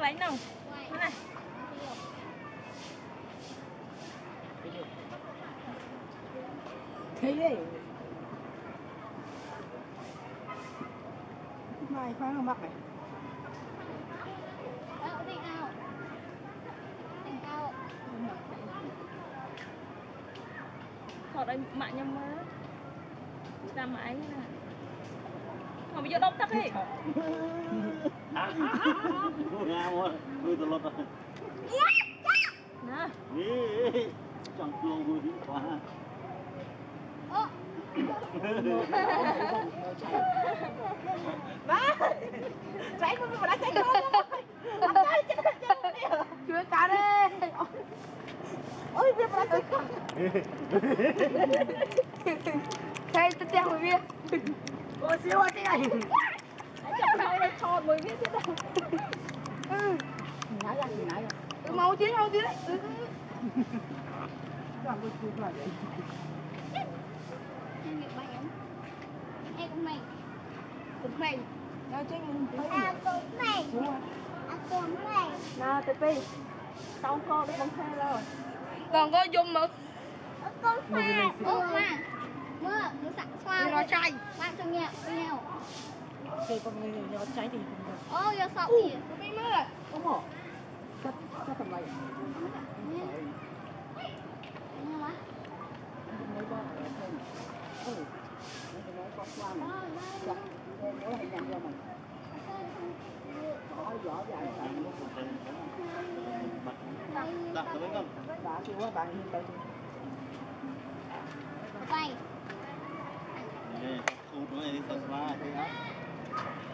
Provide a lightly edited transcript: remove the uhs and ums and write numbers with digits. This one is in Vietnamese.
quay nào. Thế này. Thấy đi. Mai khoan nó mắc này. Thọ đây mạng nhâm má. Ra máy nè. Không bây giờ đốc tắc đi. Nga mua, tôi từ lót rồi. Nè. Đi, chẳng luôn vui đi quá. Ba, cháy mà đã cháy rồi. Anh cháy chết. Chưa cả đi. Ôi, biết mà cháy không. Thế tôi theo người biết. Ôi siêu ơi cái này. Chọc sao đây tròn mới biết thế đâu. Nãy ra. Mau chứ đấy. Làm tôi chưa phải vậy. Em nghiệp bánh em cũng mày. Cũng mày. Nó chết mình. À cũng mày. À cũng mày. Nào tê pi. Tao con nó bông xe rồi. Còn có dung mực. Con pha. Ô mà. Mưa, nó sẵn xoa. Nó chay. Bạn cho nhẹ với nhau. Thì con người nó cháy thì không được. Ô, giờ sọc gì? Nó bị mưa rồi. Đúng rồi. Chắc tầm này. Nghe quá. Mấy con ở trên. Nó có qua này. Chắc. Nó hay nhầm cho mình. Rõ ràng là Đặt tới mấy con. đã chưa quá bạn hiện tại. Quay. Nè, không có này đi sờ qua thế á.